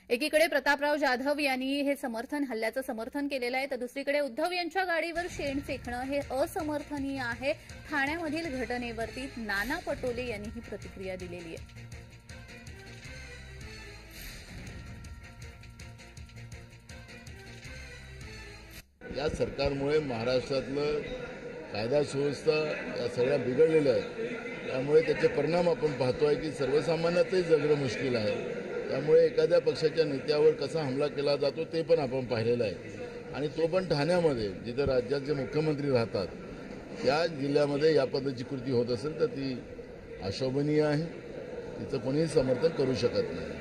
एकीकडे प्रतापराव जाधव यांनी हे हल्ल्याचं समर्थन केलेलं आहे, तर दुसरीकडे उद्धव यांच्या गाडीवर शेण फेकणं हे असमर्थनीय आहे. ठाण्यामधील घटनेवरती नाना पटोले यांनी ही प्रतिक्रिया दिलेली आहे. या सरकारमुळे महाराष्ट्रातलं कायदा सुव्यवस्था या सगळ्या बिघडलेल्या आहेत. त्यामुळे त्याचे परिणाम आपण पाहतोय की सर्वसामान्यातही जगणं मुश्किल आहे. त्यामुळे एखाद्या पक्षाच्या नेत्यावर कसा हमला केला जातो ते पण आपण पाहिलेलं आहे. आणि तो पण ठाण्यामध्ये, जिथे राज्याचे मुख्यमंत्री राहतात, त्या जिल्ह्यामध्ये या पद्धतीची कृती होत असेल तर ती अशोभनीय आहे. तिचं कोणीही समर्थन करू शकत नाही.